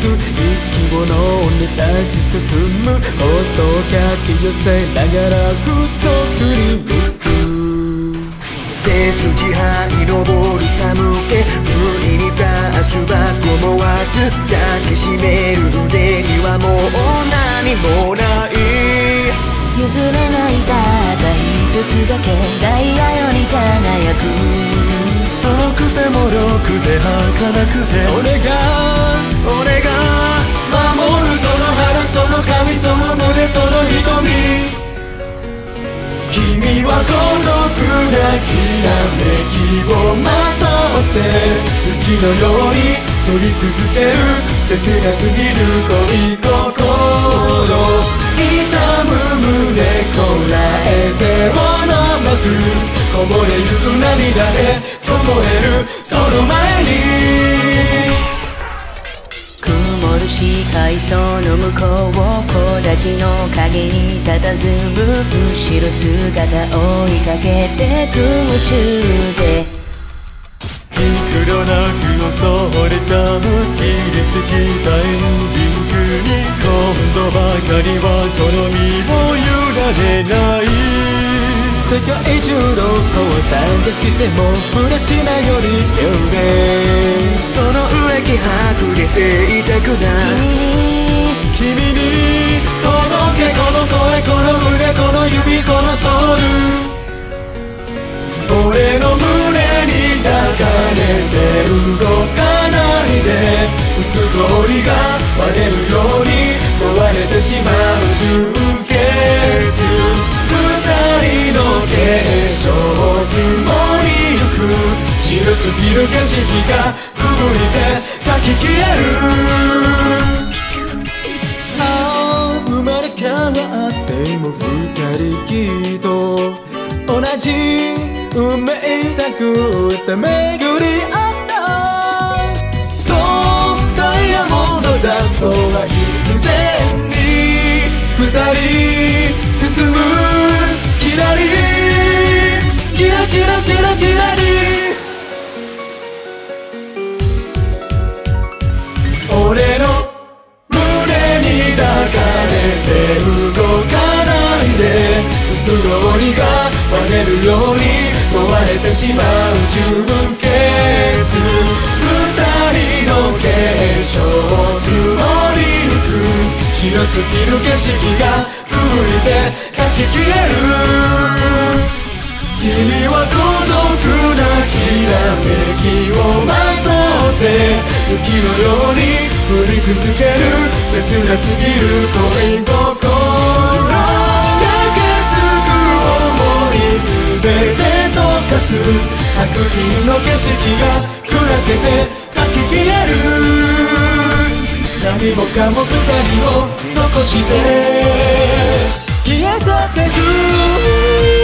息を飲んで立ち進むことをかき寄せながらふと振り向く。 背筋這い上る寒気、無理にフラッシュバック思わず抱きしめる腕にはもう何もない。 譲れないたった一つだけダイヤより輝く。 その癖もろくて儚くて、 俺が守るその肌、その髪、その胸、その瞳。君は孤独なきらめきをまとって雪のように降り続ける切なすぎる恋心。痛む胸こらえてを飲まず、こぼれゆく涙で凍えるその前に。 曇る視界その向こう、木立の影に佇む後ろ姿追いかけてく夢中で、 幾度なく襲れた無知で過ぎたエンディングに、今度ばかりはこの身を委ねない。 世界中どこを探してもプラチナより綺麗。 その上気迫で静寂な君に届け、この声、この腕、この指、このソウル。俺の胸に抱かれて動かないで、薄氷が割れるように壊れてしまう純潔。二人の結晶を積もりゆく白すぎる景色がくぐりて書き消える。 生まれ変わっても二人きっと同じ運命たくって巡り合った。 そうダイヤモンドダストは必然に二人進むキラリキラキラキラキラリ。俺の胸に抱かれて動かないで、薄氷が割れるように壊れてしまう純潔。二人の結晶を積もりゆく白すぎる景色がくぐりて書き消える。君は孤独なきらめきをまとって雪のように降り続ける切なすぎる恋心。焼けつく想いすべて溶かす白銀の景色が砕けて書き消える。何もかも二人を残して消え去ってく。